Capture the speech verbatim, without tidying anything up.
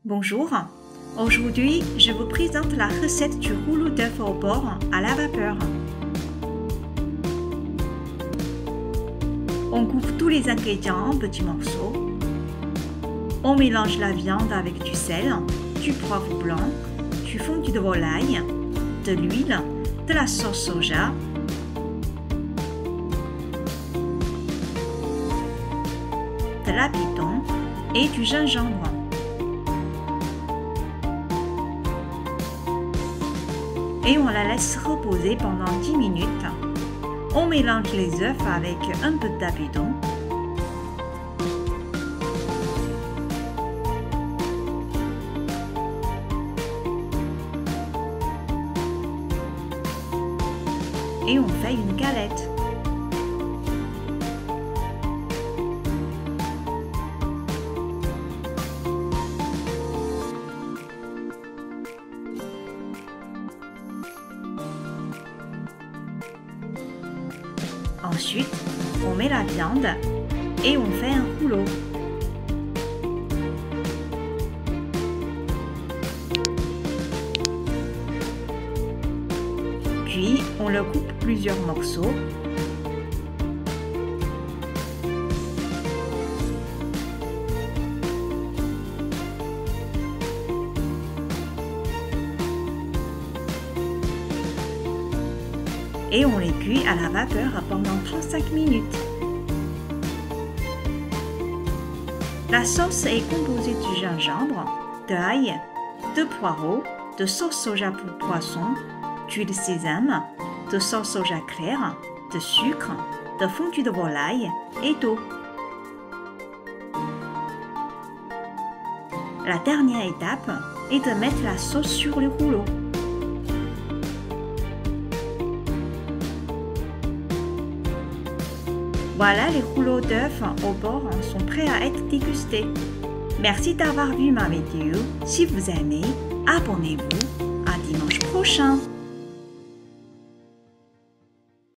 Bonjour, aujourd'hui je vous présente la recette du rouleau d'œuf au porc à la vapeur. On coupe tous les ingrédients en petits morceaux. On mélange la viande avec du sel, du poivre blanc, du fondu de volaille, de l'huile, de la sauce soja, de l'habitant et du gingembre. Et on la laisse reposer pendant dix minutes. On mélange les œufs avec un peu d'amidon. Et on fait une galette. Ensuite, on met la viande et on fait un rouleau. Puis, on le coupe plusieurs morceaux. Et on les cuit à la vapeur pendant trente-cinq minutes. La sauce est composée de gingembre, d'ail, de poireaux, de sauce soja pour poisson, d'huile sésame, de sauce soja claire, de sucre, de fondu de volaille et d'eau. La dernière étape est de mettre la sauce sur le rouleau. Voilà, les rouleaux d'œufs au porc sont prêts à être dégustés. Merci d'avoir vu ma vidéo. Si vous aimez, abonnez-vous. À dimanche prochain.